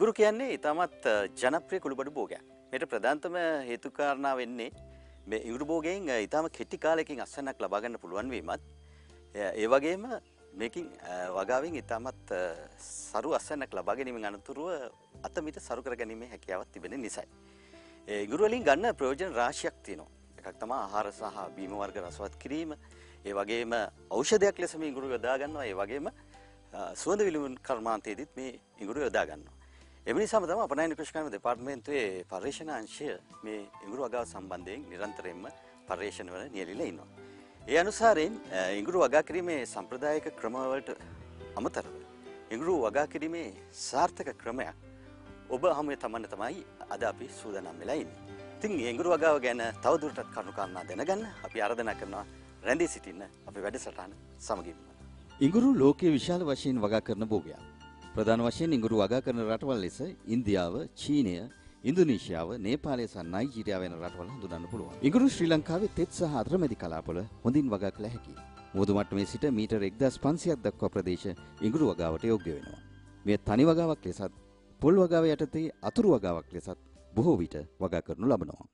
ඉඟුරු කියන්නේ ඉතාමත් ජනප්‍රිය කුළුබඩු භෝගයක්. මේකට ප්‍රධානතම හේතු කාරණා වෙන්නේ මේ ඉඟුරු භෝගයෙන් ඉතාම කෙටි කාලයකින් අස්වැන්නක් ලබා ගන්න පුළුවන් වීමත් ඒ වගේම මේකින් වගාවෙන් ඉතාමත් සරු අස්වැන්නක් ලබා ගැනීමෙන් අනතුරුව අතමිට සරු කර ගැනීමේ හැකියාවක් තිබෙන නිසායි. ඒ ඉඟුරු වලින් ගන්න ප්‍රයෝජන රාශියක් තියෙනවා. එකක් තමයි ආහාර සහ බීම වර්ග රසවත් කිරීම. ඒ වගේම ඖෂධයක් ලෙස මේ ඉඟුරු යොදා ගන්නවා. ඒ වගේම සුවඳ විලවුන් කර්මාන්තයේදීත් මේ ඉඟුරු යොදා ගන්නවා. එම නිසාම තමයි අපනයන කෘෂිකාර්ම දෙපාර්තමේන්තුවේ පර්යේෂණ අංශය මේ ඉඟුරු වගාව සම්බන්ධයෙන් නිරන්තරයෙන්ම පර්යේෂණවල නියැලීලා ඉන්නවා. ඒ අනුසාරයෙන් ඉඟුරු වගා කිරීමේ සම්ප්‍රදායික ක්‍රමවලට අමතරව ඉඟුරු වගා කිරීමේ සාර්ථක ක්‍රමයක් ඔබ හමුවේ තමන්න තමයි අද අපි සූදානම් වෙලා ඉන්නේ. ඉතින් ඉඟුරු වගාව ගැන තවදුරටත් කරුණු කාරණා දැනගන්න අපි ආරාධනා කරනවා රැඳී සිටින්න අපේ වැඩසටහන සමගින්ම. ඉඟුරු ලෝකයේ විශාල වශයෙන් වගා කරන භෝගයක්. ප්‍රධාන වශයෙන් ඉඟුරු වගා කරන රටවල් ලෙස ඉන්දියාව, චීනය, ඉන්දුනීසියාව, නේපාලය සහ නයිජීරියාව වැනි රටවල් හඳුනන්න පුළුවන්. ඉඟුරු ශ්‍රී ලංකාවේ තෙත් සහ අතරමැදි කලාපවල හොඳින් වගා කළ හැකියි. මුහුදු මට්ටමේ සිට මීටර් 1500ක් දක්වා ප්‍රදේශ ඉඟුරු වගාවට යෝග්‍ය වෙනවා. මේ තනි වගාවක් ලෙසත්, පොල් වගාව යටතේ අතුරු වගාවක් ලෙසත් බොහෝ විට වගා කරනු ලබනවා.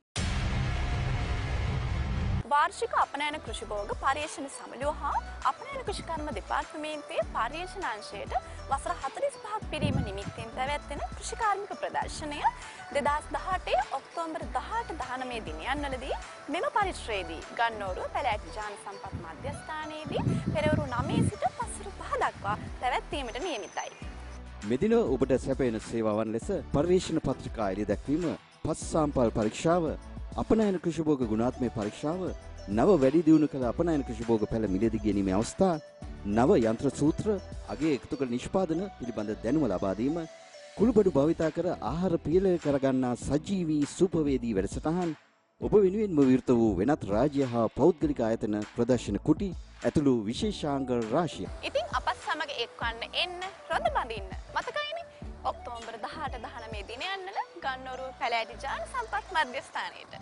වාර්ෂික අපනයන කෘෂි භෝග පර්යේෂණ සමිතිය හා අපනයන කෘෂිකර්ම දෙපාර්තමේන්තුවේ පර්යේෂණ අංශයට වසර 45ක් පිරීම නිමිත්තෙන් පැවැත්වෙන කෘෂිකාර්මික ප්‍රදර්ශනය 2018 ඔක්තෝබර් 18-19 දිනයන්වලදී මෙම පරිශ්‍රයේදී ගන්නෝරුව පැලෑටි ජාන සම්පත් මධ්‍යස්ථානයේදී පෙරවරු 9 සිට පස්වරු 5 දක්වා පැවැත්වීමට නියමිතයි. මෙදින ඔබට සැපයන සේවාවන් ලෙස පර්යේෂණ පත්‍රිකා එළි දැක්වීම, පස් සාම්පල් පරීක්ෂාව, අපනයන කෘෂි භෝග ගුණාත්මක පරීක්ෂාව, නව වැඩි දියුණු කළ අපනයන කෘෂි භෝග පැළ මිලදී ගැනීමේ අවස්ථා, නව යන්ත්‍ර සූත්‍ර, අගේ එකතු කළ නිෂ්පාදන පිළිබඳ දැනුම ලබා දීම, කුළුබඩු භාවිතා කර ආහාර පිළියෙල කරගන්නා සජීවී සුපවේදී වැඩසටහන්, ඔබ වෙනුවෙන්ම විවෘත වූ වෙනත් රාජ්‍ය හා පෞද්ගලික ආයතන ප්‍රදර්ශන කුටි ඇතුළු විශේෂාංග රාශියක්. ඉතින් අපත් සමග එක්වන්න එන්න රොඳ බඳින්න. මතකයිනේ ඔක්තෝබර් 18-19 දිනයන්වල ගන්නෝරුව පැලෑටි ජාන සම්පත් මධ්‍යස්ථානයේට.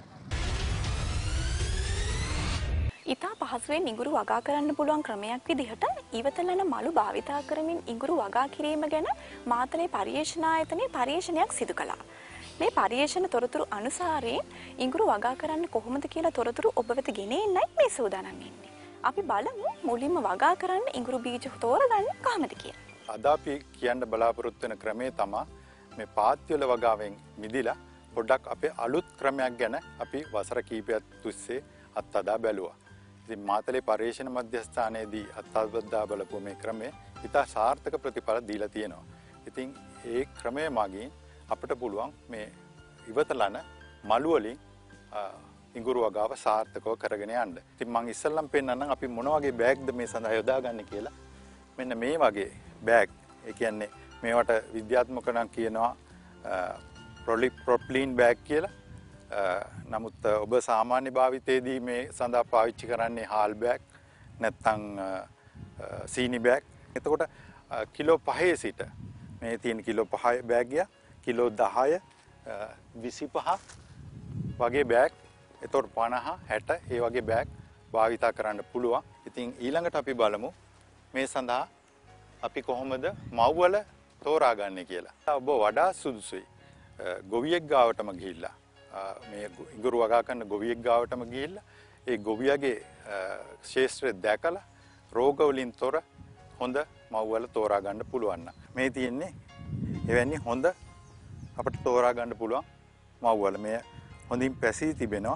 ඉතා පහසුවෙන් ඉඟුරු වගා කරන්න පුළුවන් ක්‍රමයක් විදිහට ඉවතලන මලු භාවිතා කරමින් ඉඟුරු වගා කිරීම ගැන මාතලේ පර්යේෂණ ආයතනයේ පර්යේෂණයක් සිදු කළා. මේ පර්යේෂණ තොරතුරු අනුසාරයෙන් ඉඟුරු වගා කරන්න කොහොමද කියලා තොරතුරු ඔබ වෙත ගෙන එන්නයි මේ සූදානම් වෙන්නේ. අපි බලමු මුලින්ම වගා කරන්න ඉඟුරු බීජ තෝරගන්නේ කොහොමද කියලා. අද අපි කියන්න බලාපොරොත්තු වෙන ක්‍රමය තමයි මේ පාත්‍ය වල වගාවෙන් මිදිලා පොඩ්ඩක් අපේ අලුත් ක්‍රමයක් ගැන අපි වසර කිහිපයක් තිස්සේ අත්හදා බැලුවා. ඉතින් මාතලේ පර්යේෂණ මධ්‍යස්ථානයේදී අත්හදා බලපු මේ ක්‍රමය ඉතා සාර්ථක ප්‍රතිඵල දීලා තියෙනවා. ඉතින් ඒ ක්‍රමය මගින් අපිට පුළුවන් මේ ඉවතලන මළු වලින් ඉඟුරු වගාව සාර්ථකව කරගෙන යන්න. ඉතින් මම ඉස්සෙල්ලම පෙන්නන්නම් අපි මොන වගේ බෑග්ද මේ සඳහා යොදාගන්නේ කියලා. මෙන්න මේ වගේ බෑග්. ඒ කියන්නේ මේවට විද්‍යාත්මක නම් කියනවා ප්‍රොප්ලීන් බෑග් කියලා. නමුත් ඔබ සාමාන්‍ය භාවිතයේදී මේ සඳහා පාවිච්චි කරන්නේ හාල් බෑග් නැත්නම් සීනි බෑග්. එතකොට කිලෝ 5 සිට මේ තියෙන කිලෝ 5 බෑග් එක කිලෝ 10 25 වගේ බෑග්. එතකොට 50 60 ඒ වගේ බෑග් භාවිතා කරන්න පුළුවන්. ඉතින් ඊළඟට අපි බලමු මේ සඳහා අපි කොහොමද මව්වල තෝරාගන්නේ කියලා. ඔබ වඩා සුදුසුයි ගොවියෙක් ගාවටම ගිහිල්ලා මේ ඉඟුරු වගා කරන ගොවියෙක් ගාවටම ගිහිල්ලා ඒ ගොවියාගේ ශේෂ්ත්‍රය දැකලා රෝග වලින් තොර හොඳ මව්වල තෝරා ගන්න පුළුවන්. මේ තියෙන්නේ එවැනි හොඳ අපිට තෝරා ගන්න පුළුවන් මව්වල. මේ හොඳින් පැසී තිබෙනවා.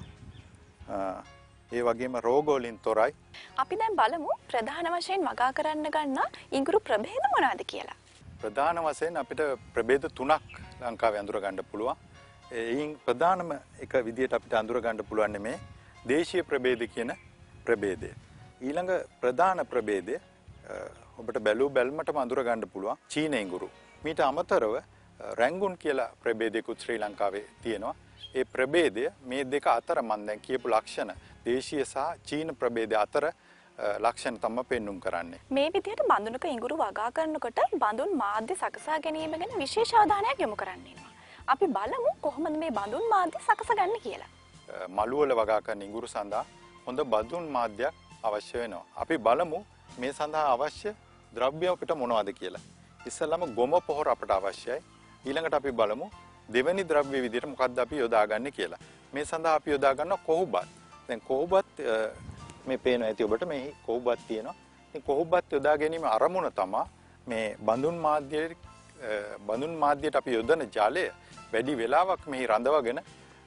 ඒ වගේම රෝග වලින් තොරයි. අපි දැන් බලමු ප්‍රධාන වශයෙන් වගා කරන්න ගන්න ඉඟුරු ප්‍රභේද මොනවාද කියලා. ප්‍රධාන වශයෙන් අපිට ප්‍රභේද 3ක් ලංකාවේ අඳුර ගන්න පුළුවන්. එයින් ප්‍රධානම එක විදියට අපිට අඳුර ගන්න පුළුවන් මේ දේශීය ප්‍රභේද කියන ප්‍රභේදය. ඊළඟ ප්‍රධාන ප්‍රභේදය ඔබට බැලුමටම අඳුර ගන්න පුළුවන් චීන ඉඟුරු. මීට අමතරව රැංගුන් කියලා ප්‍රභේදයකුත් ශ්‍රී ලංකාවේ තියෙනවා. ඒ ප්‍රභේදය මේ දෙක අතර මම දැන් කියපු ලක්ෂණ දේශීය සහ චීන ප්‍රභේද අතර ලක්ෂණ තමයි පෙන්눔 කරන්නේ. මේ විදිහට බඳුනක ඉඟුරු වගා කරනකොට බඳුන් මාධ්‍ය සකසා ගැනීම ගැන විශේෂ අවධානයක් යොමු කරන්න වෙනවා. අපි බලමු කොහොමද මේ බඳුන් මාධ්‍ය සකසගන්නේ කියලා. මළු වල වගා කරන ඉඟුරු සඳහා හොඳ බඳුන් මාධ්‍යයක් අවශ්‍ය වෙනවා. අපි බලමු මේ සඳහා අවශ්‍ය ද්‍රව්‍ය අපිට මොනවද කියලා. ඉස්සෙල්ලාම ගොම පොහොර අපට අවශ්‍යයි. ඊළඟට අපි බලමු දෙවෙනි ද්‍රව්‍ය විදිහට මොකක්ද අපි යොදාගන්නේ කියලා. මේ සඳහා අපි යොදා ගන්න කොහොබත්. දැන් කොහොබත් මේ පේනවා ඇති ඔබට මේ කොහොබත් තියෙනවා. ඉතින් කොහොබත් යොදා ගැනීම අරමුණ තමයි මේ බඳුන් මාධ්‍යයට අපි යොදන ජලය වැඩි වෙලාවක් මෙහි රඳවගෙන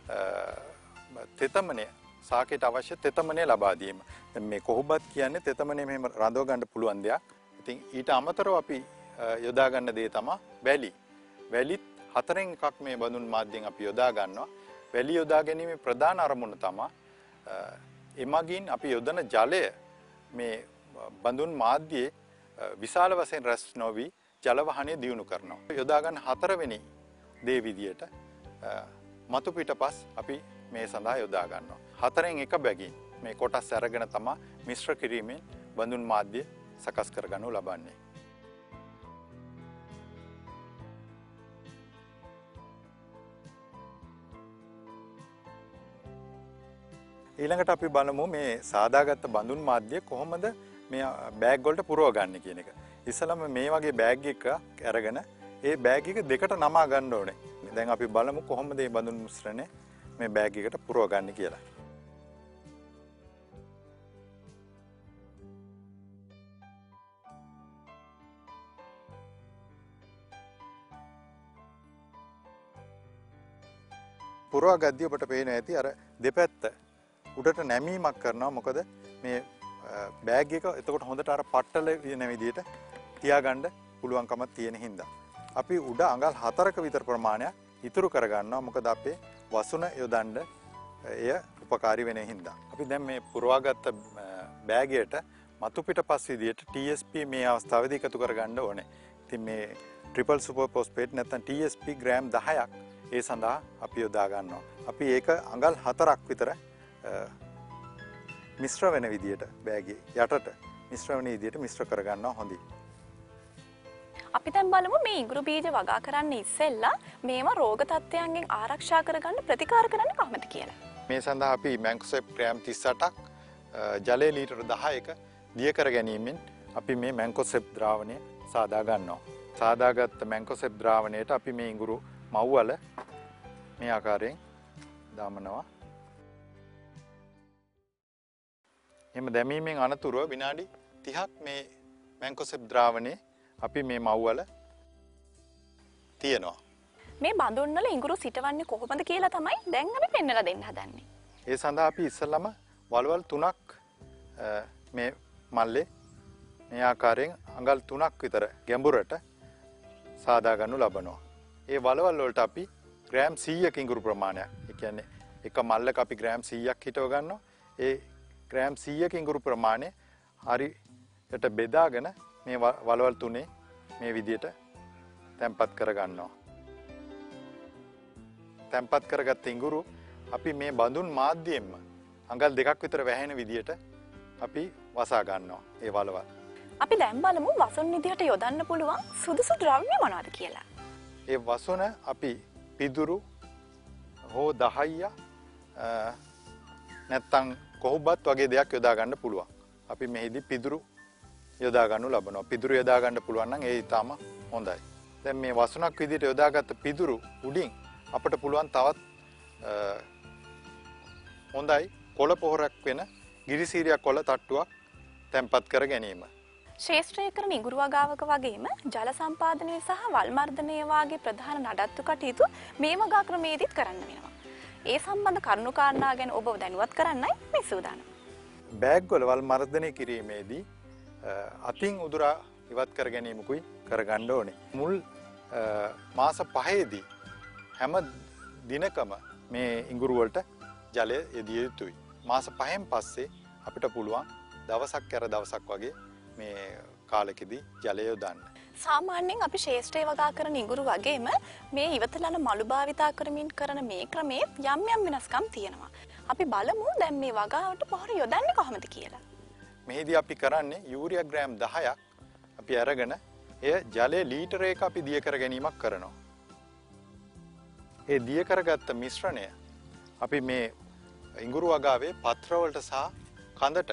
තෙතමනය සාකයට අවශ්‍ය තෙතමනය ලබා දීම. දැන් මේ කොහොබත් කියන්නේ තෙතමනය මෙහෙම රඳව ගන්න පුළුවන් දෙයක්. ඉතින් ඊට අමතරව අපි යොදා ගන්න දේ තමයි වැලි. වැලිත් හතරෙන් එකක් මේ බඳුන් මාධ්‍යයෙන් අපි යොදා ගන්නවා. වැලි යොදා ගැනීමේ ප්‍රධාන අරමුණ තමයි එමගින් අපි යොදන ජලය මේ බඳුන් මාධ්‍යයේ විශාල වශයෙන් රැස් නොවි ජල වහනය දියුණු කරනවා. යොදා ගන්න හතරවෙනි දේ විදියට මතු පිටපස් අපි මේ සඳහා යොදා ගන්නවා. හතරෙන් එක බැගින් මේ කොටස් අරගෙන තමයි මිශ්‍ර කිරීමෙන් බඳුන් මාධ්‍ය සකස් කරගනු ලබන්නේ. ඊළඟට අපි බලමු මේ සාදාගත්ත බඳුන් මාධ්‍ය කොහොමද මේ බෑග් වලට පුරව ගන්න කියන එක. ඉස්සලම මේ වගේ බෑග් එකක් අරගෙන ඒ බෑග් එක දෙකට නමා ගන්න ඕනේ. දැන් අපි බලමු කොහොමද මේ බඳුන් මිශ්‍රණය මේ බෑග් එකට පුරව ගන්න කියලා. පුරවා ගද්දී ඔබට පේන ඇති අර දෙපැත්ත උඩට නැමීමක් කරනවා. මොකද මේ බෑග් එක එතකොට හොඳට අර පට්ටල වෙන විදිහට තියාගන්න පුළුවන්කමක් තියෙන හින්දා අපි උඩ අඟල් 4ක විතර ප්‍රමාණයක් ඉතුරු කරගන්නවා. මොකද අපේ වසුන යොදන්න එය උපකාරී වෙන හින්දා. අපි දැන් මේ පුරවාගත්ත බෑගයට මතු පිටපස් විදිහට TSP මේ අවස්ථාවේදී එකතු කරගන්න ඕනේ. ඉතින් මේ ට්‍රිපල් සුපර් ෆොස්ෆේට් නැත්නම් TSP ග්‍රෑම් 10ක් ඒ සඳහා අපි යොදා ගන්නවා. අපි ඒක අඟල් 4ක් විතර මිශ්‍ර වෙන විදියට බෑගේ යටට මිශ්‍ර වෙන විදියට මිශ්‍ර කරගන්නවා හොඳින්. අපි දැන් බලමු මේ ඉඟුරු බීජ වගා කරන්න ඉස්සෙල්ලා මේවා රෝග තත්ත්වයන්ගෙන් ආරක්ෂා කරගන්න ප්‍රතිකාර කරන්න කොහොමද කියලා. මේ සඳහා අපි මැන්කෝසෙප් ග්‍රෑම් 38ක් ජලය ලීටර 10ක දිය කර ගැනීමෙන් අපි මේ මැන්කෝසෙප් ද්‍රාවණය සාදා ගන්නවා. සාදාගත්ත මැන්කෝසෙප් ද්‍රාවණයට අපි මේ ඉඟුරු මව්වල මේ ආකාරයෙන් දාමනවා. එහෙම දැමීමෙන් අනතුරුව විනාඩි 30ක් මේ මැන්කෝසෙප් ද්‍රාවණේ අපි මේ මව්වල තියනවා. මේ බඳුන් වල ඉඟුරු සිටවන්නේ කොහොමද කියලා තමයි දැන් අපි පෙන්වලා දෙන්න හදන්නේ. ඒ සඳහා අපි ඉස්සෙල්ලාම වලවල් 3ක් මේ මල්ලේ මේ ආකාරයෙන් අඟල් 3ක් විතර ගැඹුරට සාදා ගන්නු ලබනවා. ඒ වලවල් වලට අපි ග්‍රෑම් 100ක ඉඟුරු ප්‍රමාණයක්, ඒ කියන්නේ එක මල්ලක අපි ග්‍රෑම් 100ක් හිටව ගන්නවා. ඒ ග්‍රෑම් 100ක ඉඟුරු ප්‍රමාණය හරියට බෙදාගෙන මේ වලවල් තුනේ මේ විදියට තැම්පත් කර ගන්නවා. තැම්පත් කරගත්ත ඉඟුරු අපි මේ බඳුන් මාධ්‍යයෙන්ම අඟල් 2ක් විතර වැහෙන විදියට අපි වසා ගන්නවා ඒ වලවල්. අපි දැන් බලමු වසුන් විදියට යොදන්න පුළුවන් සුදුසු ද්‍රව්‍ය මොනවද කියලා. ඒ වසුන අපි පිදුරු හෝ දහයිය නැත්තම් කොහොබත් වගේ දෙයක් යොදා ගන්න පුළුවන්. අපි මෙහිදී පිදුරු යොදා ගන්නු ලබනවා. පිදුරු යොදා ගන්න පුළුවන් නම් ඒ ඊටම හොඳයි. දැන් මේ වසුනක් විදිහට යොදාගත්ත පිදුරු උඩින් අපිට පුළුවන් තවත් හොඳයි කොළ පොහොරක් වෙන ගිරිසීරියක් කොළ තට්ටුවක් තැම්පත් කර ගැනීම. ශ්‍රේෂ්ඨ කරන ඉඟුරු වගාවක වගේම ජල සම්පාදනය සහ වල් මර්ධනය වාගේ ප්‍රධාන නඩත්තු කටයුතු මේ වගා ක්‍රමයේදීත් කරන්න වෙනවා. ඒ සම්බන්ධ කරුණු කාරණා ගැන ඔබව දැනුවත් කරන්නයි මේ සූදානම. බෑග් වල වල් මර්ධනය කිරීමේදී අතින් උදුරා ඉවත් කර ගැනීමකුයි කරගන්න ඕනේ. මුල් මාස 5ේදී හැම දිනකම මේ ඉඟුරු වලට ජලය යෙදිය යුතුයි. මාස 5න් පස්සේ අපිට පුළුවන් දවසක් කර දවසක් වගේ මේ කාලෙකදී ජලය යොදන්න. සාමාන්‍යයෙන් අපි ශේෂ්ඨය වගා කරන ඉඟුරු වගේම මේ ඉවතලන මලු භාවිතා කරමින් කරන මේ ක්‍රමයේ යම් යම් වෙනස්කම් තියෙනවා. අපි බලමු දැන් මේ වගාවට පොහොර යොදන්නේ කොහොමද කියලා. මෙහිදී අපි කරන්නේ යූරියා ග්‍රෑම් 10ක් අපි අරගෙන එය ජලයේ ලීටරයක අපි දිය කර ගැනීමක් කරනවා. ඒ දිය කරගත්ත මිශ්‍රණය අපි මේ ඉඟුරු වගාවේ පත්‍ර වලට සහ කඳට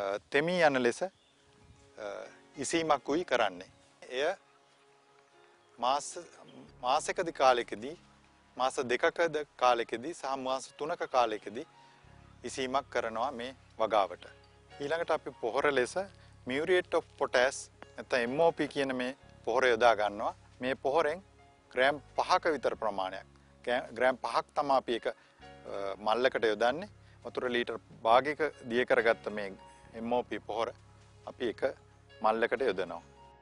තෙමී යන ලෙස ඉසීමක් උයි කරන්නේ. එය මාසයකදී කාලෙකදී මාස දෙකකද කාලෙකදී සහ මාස 3ක කාලෙකදී ඉසීමක් කරනවා මේ වගාවට. ඊළඟට අපි පොහොර ලෙස muriate of potash නැත්නම් MOP කියන මේ පොහොර යොදා ගන්නවා. මේ පොහොරෙන් ග්‍රෑම් 5ක විතර ප්‍රමාණයක් ග්‍රෑම් 5ක් තමයි අපි එක මල්ලකට යොදන්නේ. වතුර ලීටර් භාගයක දිය කරගත්ත මේ MOP පොහොර අපි එක මල්ලකට යොදනවා.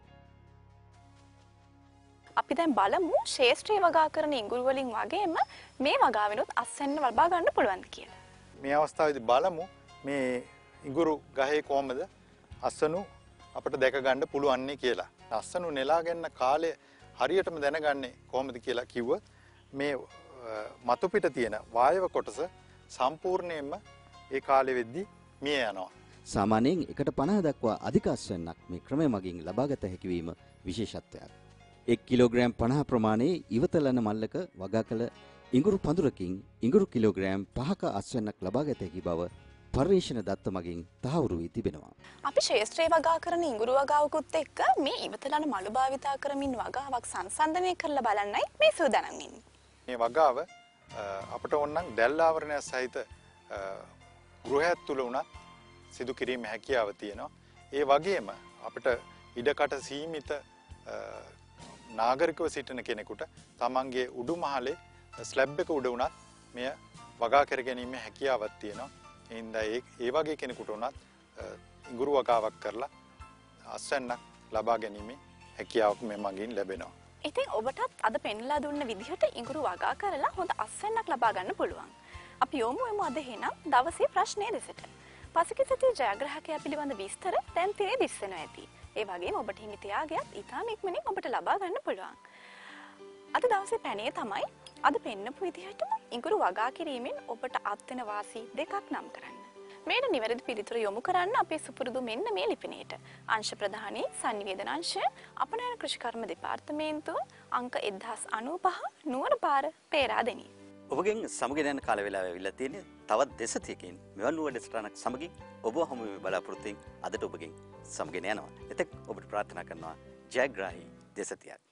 අපි දැන් බලමු ශේෂ්ත්‍රීය වගා කරන ඉඟුරු වලින් වගේම මේ වගාවෙනුත් අස්වැන්න ලබා ගන්න පුළුවන්ද කියලා. මේ අවස්ථාවේදී බලමු මේ ඉඟුරු ගහේ කොහමද අස්වනු අපිට දැක ගන්න පුළුවන් කියලා. අස්වනු නෙලා ගන්න කාලය හරියටම දැනගන්නේ කොහොමද කියලා කිව්වොත් මේ මතු පිට තියෙන වායව කොටස සම්පූර්ණයෙන්ම ඒ කාලෙ වෙද්දී මිය යනවා. සාමාන්‍යයෙන් 1.50 දක්වා අධික අස්වැන්නක් මේ ක්‍රමය මගින් ලබාගත හැකි වීම විශේෂත්වයක්. 1 කිලෝග්‍රෑම් 50 ප්‍රමාණයේ ඉවතලන මල්ලක වගා කළ ඉඟුරු පඳුරකින් ඉඟුරු කිලෝග්‍රෑම් 5ක අස්වැන්නක් ලබාගත හැකි බව පර්යේෂණ දත්ත මගින් තහවුරු වී තිබෙනවා. අපි ශේෂ්ත්‍රීය වගා කරන ඉඟුරු වගාවකුත් එක්ක මේ ඉවතලන මළු භාවිතා කරමින් වගාවක් සංසන්දනය කරලා බලන්නයි මේ සූදානම් වෙන්නේ. මේ වගාව අපට ඕනනම් දැල් ආවරණය සහිත ගෘහයක් තුල උනත් සිදු කිරීමේ හැකියාව තියෙනවා. ඒ වගේම අපිට ඉඩකට සීමිත නාගරිකව සිටින කෙනෙකුට තමන්ගේ උඩුමහලේ ස්ලැබ් එක උඩ උනත් මෙය වගා කර ගැනීමේ හැකියාවක් තියෙනවා. ඒ වගේ කෙනෙකුට උනත් ඉඟුරු වගාවක් කරලා අස්වැන්නක් ලබා ගැනීමේ හැකියාවක් මේ මගින් ලැබෙනවා. ඉතින් ඔබටත් අද පෙන්ලා දුන්න විදිහට ඉඟුරු වගා කරලා හොඳ අස්වැන්නක් ලබා ගන්න පුළුවන්. අපි යොමු අද එහෙනම් දවසේ ප්‍රශ්නය දෙසට. පසුගිය ජයග්‍රාහකයා පිළිබඳ විස්තර දැන් තිරේ දිස්සෙනවා ඇති. ඒ වගේම ඔබට හිමි තියාගයක් ඉතාම ඉක්මනින් ඔබට ලබා ගන්න පුළුවන්. අද දවසේ පැනේ තමයි අද පෙන්නපු විදිහට ඉඟුරු වගා කිරීමෙන් ඔබට අත්වෙන වාසි දෙකක් නම් කරන්න. මේට නිවැරදි පිළිතුර යොමු කරන්න අපේ සුපුරුදු මෙන්න මේ ලිපිනයට. අංශ ප්‍රධානී සංනිවේදනාංශය අපනයන කෘෂිකර්ම දෙපාර්තමේන්තුව අංක 1095 නුවරපාර පේරාදෙණිය. ඔබගෙන් සමගින් යන කාල වේලාව ඇවිල්ලා තියෙන්නේ තවත් දෙසතියකින් මෙවන් වූ වැඩසටහනක් සමගින් ඔබ හමු වෙමි බලාපොරොත්තුෙන් අදට ඔබගෙන් සමගින් යනවා. එතෙක් ඔබට ප්‍රාර්ථනා කරනවා ජයග්‍රාහී දෙසතියක්.